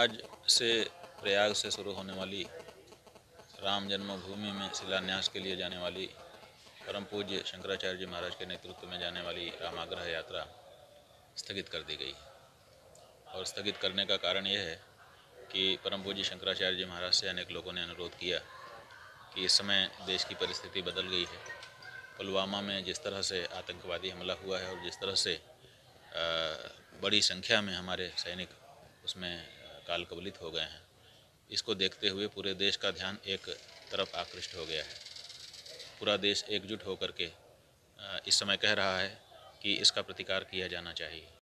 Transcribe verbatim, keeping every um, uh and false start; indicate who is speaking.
Speaker 1: आज से प्रयाग से शुरू होने वाली राम जन्मभूमि में शिलान्यास के लिए जाने वाली परम पूज्य शंकराचार्य जी महाराज के नेतृत्व में जाने वाली रामाग्रह यात्रा स्थगित कर दी गई। और स्थगित करने का कारण यह है कि परम पूज्य शंकराचार्य जी महाराज से अनेक लोगों ने अनुरोध किया कि इस समय देश की परिस्थिति बदल गई है। पुलवामा में जिस तरह से आतंकवादी हमला हुआ है और जिस तरह से बड़ी संख्या में हमारे सैनिक उसमें काल कवलित हो गए हैं, इसको देखते हुए पूरे देश का ध्यान एक तरफ आकृष्ट हो गया है। पूरा देश एकजुट होकर के इस समय कह रहा है कि इसका प्रतिकार किया जाना चाहिए।